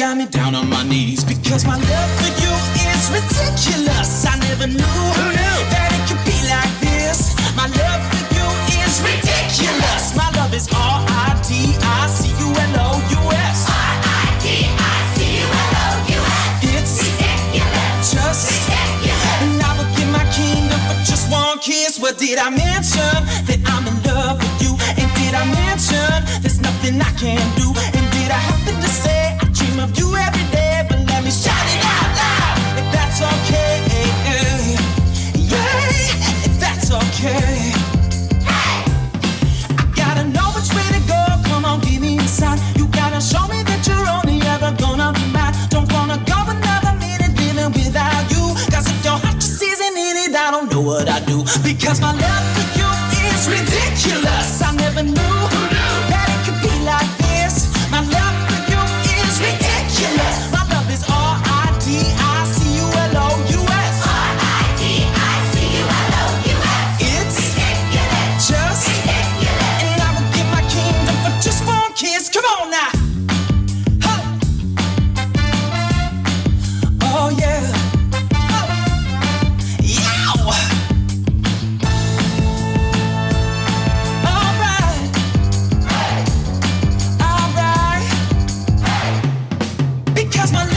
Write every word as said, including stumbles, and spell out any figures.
got me down on my knees because my love for you is ridiculous. I never knew, Who knew? that it could be like this. My love for you is ridiculous. My love is R I D I C U L O U S. R I D I C U L O U S. It's ridiculous. Just ridiculous. And I would give my kingdom for just one kiss. What did I mention? That I'm in love with you. And did I mention there's nothing I can do? And did I happen to say I dream of you every day? But let me shout it out loud if that's okay. Yeah, if that's okay. Hey! I gotta know which way to go. Come on, give me a sign. You gotta show me that you're only ever gonna be mine. Don't wanna go another minute living without you. Cause if your heart just isn't in it, I don't know what I do. Because my love for you is ridiculous. I never knew that it could be like this. My love for you is ridiculous. My love is R I D I C U L O U S. R I D I C U L O U S. It's ridiculous. just ridiculous. And I would give my kingdom for just one kiss. Come on now. Huh. Oh yeah. Oh. Yow. All right. All right. Because my